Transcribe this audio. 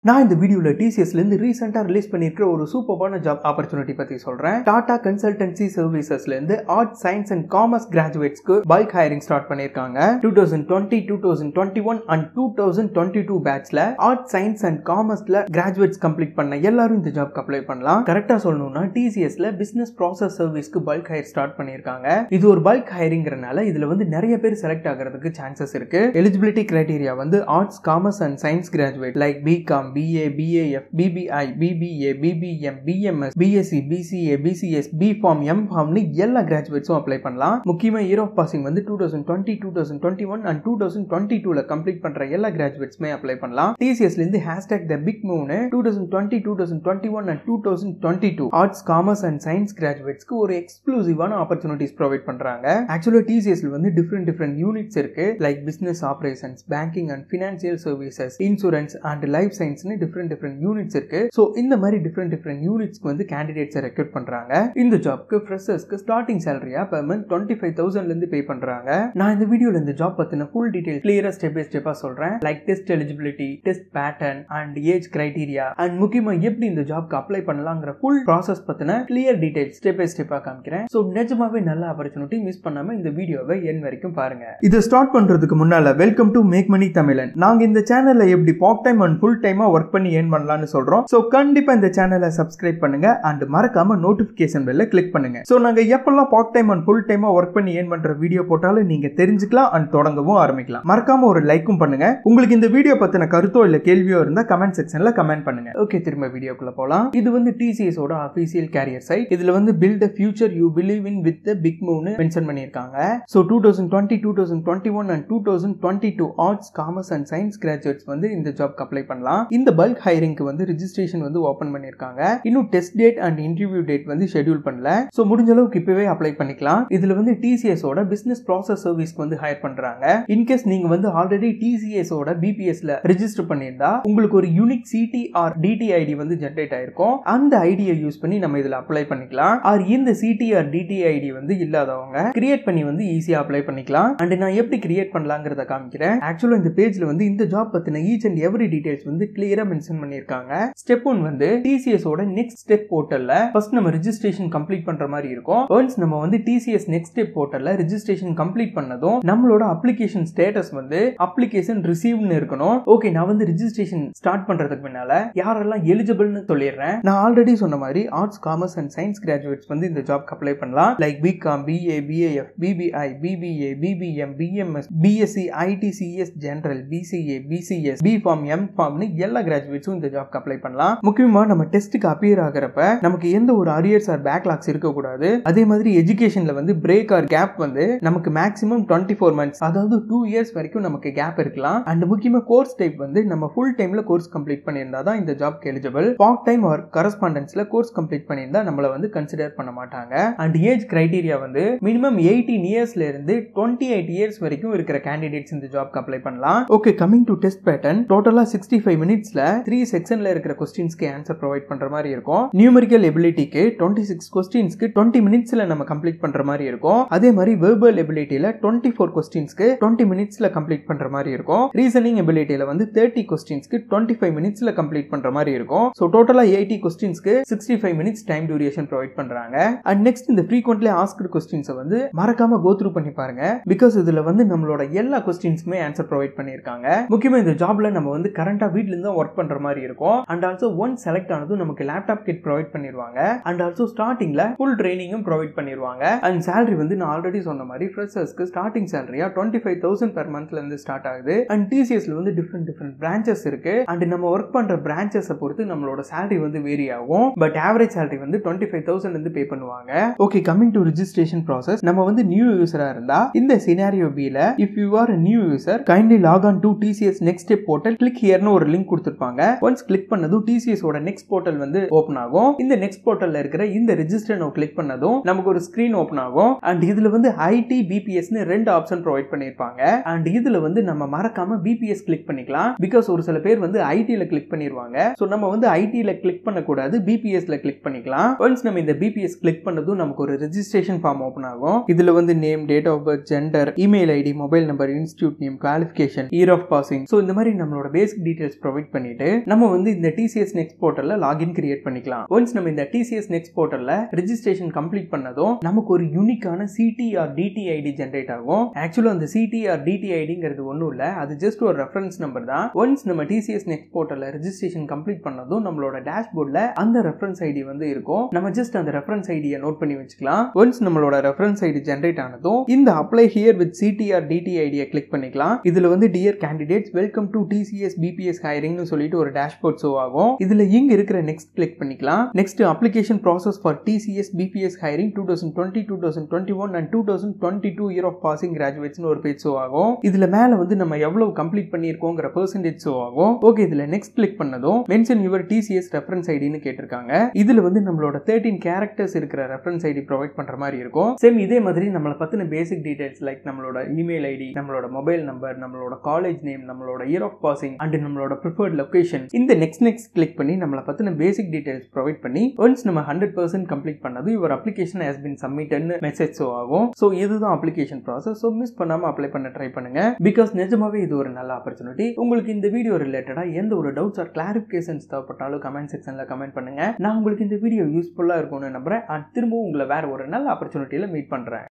நான் இந்த வீடியோல TCSல இருந்து ரீசெண்டா ரிலீஸ் பண்ணிருக்கிற ஒரு சூப்பரான ஜாப் ஆப்பர்ச்சுனிட்டி பத்தி சொல்றேன். டாடா கன்சல்டன்சி சர்வீசஸ்ல இருந்து ஆர்ட்ஸ், சயின்ஸ் அண்ட் காமர்ஸ் கிராஜுவேட்ஸ்க்கு பல்க் ஹைரிங் ஸ்டார்ட் பண்ணிருக்காங்க. 2020, 2021 அண்ட் 2022 பேட்ச்ல ஆர்ட்ஸ், சயின்ஸ் அண்ட் காமர்ஸ்ல கிராஜுவேட்ஸ் கம்ப்ளீட் பண்ண எல்லாரும் இந்த ஜாப்க்கு அப்ளை பண்ணலாம். கரெக்டா சொல்லணும்னா TCSல பிசினஸ் ப்ராசஸ் சர்வீஸ்க்கு பல்க் ஹைர் ஸ்டார்ட் பண்ணிருக்காங்க. இது ஒரு பல்க் ஹைரிங்கிறனால இதுல வந்து நிறைய பேர் செலக்ட் ஆகிறதுக்கு சான்சஸ் இருக்கு. எலிஜிபிலிட்டி கிரைட்டீரியா வந்து arts, commerce and science graduate like BCom, BA, BAF, BBI, BBA, BBM, BMS, BSc, BCA, BCS, BPharm, MPharm னு எல்லா கிராஜுவேட்ஸும் அப்ளை பண்ணலாம். முக்கியமா இயர் ஆஃப் பாசிங் வந்து 2020, 2021 and 2022ல கம்ப்ளீட் பண்ற எல்லா கிராஜுவேட்ஸ்மே அப்ளை பண்ணலாம். TCSல இருந்து #BigMove 2020, 2021 and 2022 arts, commerce and science கிராஜுவேட்ஸ்க்கு ஒரு எக்ஸ்க்ளூசிவான ஆப்பர்ச்சுனிட்டிஸ் ப்ரொவைட் பண்றாங்க. ஆக்சுவலா TCSல வந்து டிஃபரெண்ட் யூனிட்ஸ் இருக்கு. Like business operations, banking and financial services, insurance and life science different units இருக்கு. சோ இந்த மாதிரி டிஃபரெண்ட் யூனிட்ஸ்க்கு வந்து கேண்டிடேட்ஸ் ரெக்ரூட் பண்றாங்க. இந்த ஜாப்க்கு ஃப்ரெஷர்ஸ்க்கு ஸ்டார்டிங் சேலரியா பெர் மந்த் 25,000 ல இருந்து பே பண்றாங்க. நான் இந்த வீடியோல இந்த ஜாப் பத்தின ஃபுல் டீடைல் கிளியரா ஸ்டெப் பை ஸ்டெப்பா சொல்றேன். Like test eligibility, test pattern and age criteria and முக்கியமா எப்படி இந்த ஜாப்க்கு அப்ளை பண்ணலாம்ங்கற ஃபுல் ப்ராசஸ் பத்தின கிளியர் டீடைல் ஸ்டெப் பை ஸ்டெப்பா காமிக்கிறேன். சோ நிஜமாவே நல்ல ஆப்பர்ச்சுனிட்டி, மிஸ் பண்ணாம இந்த வீடியோவை எண்ட் வரைக்கும் பாருங்க. இத ஸ்டார்ட் பண்றதுக்கு முன்னால வெல்கம் டு மேக் மணி தமிழன். நாங்க இந்த சேனல்ல எப்படி பார்ட் டைம் அண்ட் ஃபுல் டைமா ஒர்க் பண்ணி ஏர்ன் பண்ணலாம்னு சொல்றோம். சோ கண்டிப்பா இந்த சேனலை சப்ஸ்கிரைப் பண்ணுங்க அண்ட் மறக்காம நோட்டிபிகேஷன் பெல்ல கிளிக் பண்ணுங்க. சோ நாங்க எப்பெல்லாம் பார்ட் டைம் அண்ட் ஃபுல் டைமா ஒர்க் பண்ணி ஏர்ன் பண்ற வீடியோ போட்டாலும் நீங்க தெரிஞ்சுக்கலாம் அண்ட் தொடங்கவும் ஆரம்பிக்கலாம். மறக்காம ஒரு லைக்கும் பண்ணுங்க. உங்களுக்கு இந்த வீடியோ பத்தின கருத்தோ இல்ல கேள்வியோ இருந்தா கமெண்ட் செக்ஷன்ல கமெண்ட் பண்ணுங்க. ஓகே, திரும்ப வீடியோக்குள்ள போலாம். இது வந்து TCS ஓட ஆபீஷியல் கேரியர் சைட். இதுல வந்து build a future you believe in with the big move னு மென்ஷன் பண்ணிருக்காங்க. So 2020, 2021 and 2022 arts, commerce and science graduates வந்து இந்த ஜாப்க்கு அப்ளை பண்ணலாம். இந்த பல்க் ஹைரிங்க்கு வந்து ரெஜிஸ்ட்ரேஷன் வந்து ஓபன் பண்ணிருக்காங்க. இன்னும் test date and interview date வந்து ஷெட்யூல் பண்ணல. சோ முடிஞ்ச அளவுக்கு இப்பவே அப்ளை பண்ணிக்கலாம். இதுல வந்து TCS ஓட பிசினஸ் ப்ராசஸ் சர்வீஸ்க்கு வந்து ஹையர் பண்றாங்க. இன் கேஸ் நீங்க வந்து ஆல்ரெடி TCS ஓட BPSல ரெஜிஸ்டர் பண்ணியிருந்தா உங்களுக்கு ஒரு unique CT or DT ID வந்து ஜெனரேட் ஆயிருக்கும். அந்த ஐடியை யூஸ் பண்ணி நம்ம இதுல அப்ளை பண்ணிக்கலாம். ஆர் இந்த CT ஆர் DT ஐடி வந்து இல்லாதவங்க கிரியேட் பண்ணி வந்து ஈஸியா அப்ளை பண்ணிக்கலாம். அண்ட் நான் எப்படி கிரியேட் பண்ணலாம்ங்கறத காமிக்கிறேன். ஆக்சுவலா இந்த பேஜ்ல வந்து இந்த ஜாப் பத்தின ஈச் அண்ட் எவ்ரி டீடைல்ஸ் வந்து கிளியரா மென்ஷன் பண்ணிருக்காங்க. ஸ்டெப் 1 வந்து TCS ஓட நெக்ஸ்ட் ஸ்டெப் போர்ட்டல்ல ஃபர்ஸ்ட் நம்ம ரெஜிஸ்ட்ரேஷன் கம்ப்ளீட் பண்ற மாதிரி இருக்கும். ஒன்ஸ் நம்ம வந்து TCS நெக்ஸ்ட் ஸ்டெப் போர்ட்டல்ல ரெஜிஸ்ட்ரேஷன் கம்ப்ளீட் பண்ணதும் நம்மளோட அப்ளிகேஷன் ஸ்டேட்டஸ் வந்து அப்ளிகேஷன் ரிசீவ்ட்னு இருக்கணும். ஓகே, நான் வந்து ரெஜிஸ்ட்ரேஷன் ஸ்டார்ட் பண்றதுக்கு முன்னால யாரெல்லாம் எலிஜிபிள்னு சொல்லிடுறேன். நான் ஆல்ரெடி சொன்ன மாதிரி arts, commerce and science graduates வந்து இந்த ஜாப்க்கு அப்ளை பண்ணலாம். Like BCom, BA, BAF, BBI, BBA, BBM, BMS, BSc, ITCS general, BCA, BCS, BPharm, MPharm னு எல்லா கிராஜுவேட்ஸும் இந்த ஜாப்க்கு அப்ளை பண்ணலாம். முக்கியமா நம்ம டெஸ்ட்க்கு அப்பியர் ஆகறப்ப நமக்கு எந்த ஒரு அரியர்ஸ் ஆர் பேக்லாக்ஸ் இருக்க கூடாது. அதே மாதிரி எஜுகேஷன்ல வந்து பிரேக் ஆர் கேப் வந்து நமக்கு மேக்ஸிமம் 24 months, அதாவது 2 years வரைக்கும் நமக்கு கேப் இருக்கலாம். அண்ட் முக்கியமா கோர்ஸ் டைப் வந்து நம்ம ஃபுல் டைம்ல கோர்ஸ் கம்ப்ளீட் பண்ணியிருந்தா தான் இந்த ஜாப்க்கு எலிஜிபிள். பார்ட் டைம் ஆர் கரஸ்பாண்டன்ஸ்ல கோர்ஸ் கம்ப்ளீட் பண்ணியிருந்தா நம்மள வந்து கன்சிடர் பண்ண மாட்டாங்க. அண்ட் ஏஜ் கிரைட்டீரியா வந்து மினிமம் 18 yearsல இருந்து 28 years வரைக்கும் இருக்கிற கேண்டிடேட்ஸ் இந்த ஜாப்க்கு அப்ளை பண்ணலாம். Okay, coming to test pattern, டோட்டலா 65 minutesல 3 செக்ஷன்ல இருக்கிற क्वेश्चंसக்கு ஆன்சர் ப்ரொவைட் பண்ற மாதிரி இருக்கும். நியூமெரிக்கல் எபிலிட்டிக்கு 26 क्वेश्चंसக்கு 20 minutesல நம்ம கம்ப்ளீட் பண்ற மாதிரி இருக்கும். அதே மாதிரி வெர்பல் எபிலிட்டில 24 क्वेश्चंसக்கு 20 minutesல கம்ப்ளீட் பண்ற மாதிரி இருக்கும். ரீசனிங் எபிலிட்டில வந்து 30 क्वेश्चंसக்கு 25 minutesல கம்ப்ளீட் பண்ற மாதிரி இருக்கும். சோ டோட்டலா 80 क्वेश्चंसக்கு 65 minutes டைம் டியூரேஷன் ப்ரொவைட் பண்றாங்க. அண்ட் நெக்ஸ்ட் இந்த frequently asked क्वेश्चंस வந்து மறக்காம கோ த்ரூ பண்ணி பாருங்க. பிகாஸ் இதுல வந்து நம்மளோட எல்லா क्वेश्चंसமே ஆன்சர் ப்ரொவைட் பண்ணிருக்காங்க. முக்கியமா இந்த ஜாப்ல நம்ம வந்து கரண்டா வீட்ல இருந்து ஒர்க் பண்ற மாதிரி இருக்கும். அண்ட் ஆல்சோ ஒன்ஸ் செலக்ட் ஆனதும் நமக்கு லேப்டாப் கிட் ப்ரொவைட் பண்ணிடுவாங்க. அண்ட் ஆல்சோ ஸ்டார்டிங்ல ஃபுல் ட்ரைனிங்கும் ப்ரொவைட் பண்ணிடுவாங்க. அண்ட் salary வந்து நான் ஆல்ரெடி சொன்ன மாதிரி ஃப்ரெஷர்ஸ்க்கு ஸ்டார்டிங் சேலரியா 25,000 per monthல இருந்து ஸ்டார்ட் ஆகுது. அண்ட் TCSல வந்து டிஃபரெண்ட் பிரான்ச்சஸ் இருக்கு. அண்ட் நம்ம ஒர்க் பண்ற பிரான்ச்சஸை பொறுத்து நம்மளோட salary வந்து வேரி ஆகும். பட் ஆவரேஜ் salary வந்து 25,000 இருந்து பே பண்ணுவாங்க. Okay, coming to registration process, நம்ம வந்து நியூ யூசரா இருந்தா இந்த சினாரியோ பில if you are a new user kindly log on to TCS next step portal, click here னு ஒரு லிங்க் கொடுத்திருப்பாங்க. ஒன்ஸ் கிளிக் பண்ணதும் TCS ஓட நெக்ஸ்ட் போர்ட்டல் வந்து ஓபன் ஆகும். இந்த நெக்ஸ்ட் போர்ட்டல்ல இருக்கிற இந்த ரெஜிஸ்டர் நவ கிளிக் பண்ணதும் நமக்கு ஒரு ஸ்கிரீன் ஓபன் ஆகும். அண்ட் இதுல வந்து IT, BPS னு ரெண்டு ஆப்ஷன் ப்ரொவைட் பண்ணிருப்பாங்க. அண்ட் இதுல வந்து நம்ம மறக்காம BPS கிளிக் பண்ணிக்கலாம். பிகாஸ் ஒரு சில பேர் வந்து IT ல கிளிக் பண்ணிடுவாங்க. சோ நம்ம வந்து IT ல கிளிக் பண்ண கூடாது, BPS ல கிளிக் பண்ணிக்கலாம். ஒன்ஸ் நம்ம இந்த BPS கிளிக் பண்ணதும் நமக்கு ஒரு ரெஜிஸ்ட்ரேஷன் ஃபார்ம் ஓபன் ஆகும். இதுல வந்து name, date of birth, gender, email ID, mobile number, institute name, qualification, year of passing, so இந்த மாதிரி நம்மளோட பேசிக் டீடைல்ஸ் ப்ரொவைட் பண்ணிட்டு நம்ம வந்து இந்த TCS Next போர்ட்டல்ல லாகின் கிரியேட் பண்ணிக்கலாம். ஒன்ஸ் நம்ம இந்த TCS Next போர்ட்டல்ல ரெஜிஸ்ட்ரேஷன் கம்ப்ளீட் பண்ணதும் நமக்கு ஒரு யூனிக்கான CT or DT ID generate ஆகும். ஆக்சுவலா அந்த CT ஆர் DT ஐடிங்கிறது ஒண்ணும் இல்ல, அது ஜஸ்ட் ஒரு ரெஃபரன்ஸ் நம்பர் தான். ஒன்ஸ் நம்ம TCS Next போர்ட்டல்ல ரெஜிஸ்ட்ரேஷன் கம்ப்ளீட் பண்ணதும் நம்மளோட டேஷ்போர்ட்ல அந்த ரெஃபரன்ஸ் ஐடி வந்து இருக்கும். நம்ம ஜஸ்ட் அந்த ரெஃபரன்ஸ் ஐடியை நோட் பண்ணி வச்சுக்கலாம். ஒன்ஸ் நம்மளோட ரெஃபரன்ஸ் ஐடி ஜெனரேட் ஆனதும் இந்த apply here with CT or DT ஐடியை கிளிக் பண்ணிக்கலாம். இதுல வந்து dear candidates welcome to TCS BPS hiring சொல்லிட்டு ஒரு டேஷ்போர்ட் ஷோ ஆகும். இதுல இங்க இருக்கிற நெக்ஸ்ட் கிளிக் பண்ணிக்கலாம். Next application process for TCS BPS hiring 2020, 2021 and 2022 year of passing கிராஜுவேட்ஸ்னு ஒரு பேஜ் ஷோ ஆகும். இதுல மேல வந்து நம்ம எவ்வளவு கம்ப்ளீட் பண்ணியிருக்கோங்கிற பெர்சன்டேஜ் ஷோ ஆகும். ஓகே, இதுல நெக்ஸ்ட் கிளிக் பண்ணதும் மென்ஷன் யுவர் TCS ரெஃபரன்ஸ் ஐடின்னு கேட்டிருக்காங்க. இதுல வந்து நம்மளோட 13 கேரக்டர்ஸ் இருக்கிற ரெஃபரன்ஸ் ஐடி ப்ரொவைட் பண்ற மாதிரி இருக்கும். சேம் இதே மாதிரி நம்மளை பத்தின பேசிக் டீடைல்ஸ் லைக் நம்மளோட இமெயில் ஐடி, நம்மளோட மொபைல் நம்பர், நம்மளோட காலேஜ் நேம், நம்மளோட இயர் ஆஃப் பாசிங் அண்ட் நம்மளோட ப்ரிஃபர்ட் லொகேஷன், இந்த நெக்ஸ்ட் கிளிக் பண்ணி நம்மளை பத்தின பேசிக் டீடைல்ஸ் ப்ரொவைட் பண்ணி ஒன்ஸ் நம்ம 100% கம்ப்ளீட் பண்ணது யுவர் அப்ளிகேஷன் ஹஸ் பீன் சப்மிட்டட்னு மெசேஜ் ஷோ ஆகும். சோ இதுதான் அப்ளிகேஷன் ப்ராசஸ். சோ மிஸ் பண்ணாம அப்ளை பண்ண ட்ரை பண்ணுங்க. பிகாஸ் நிஜமாவே இது ஒரு நல்ல ஆப்பர்ச்சுனிட்டி. உங்களுக்கு இந்த வீடியோ ரிலேட்டடா எந்த ஒரு டவுட்ஸ் ஆர் கிளாரிஃபிகேஷன்ஸ் தேவைப்பட்டாலும் கமெண்ட் செக்ஷன்ல கமெண்ட் பண்ணுங்க. நான் உங்களுக்கு இந்த வீடியோ யூஸ்ஃபுல்லா இருக்கும்னு நம்புறேன். திரும்பவும் உங்களை வேற ஒரு நல்ல ஆப்பர்ச்சுனிட்டியில மீட் பண்றேன்.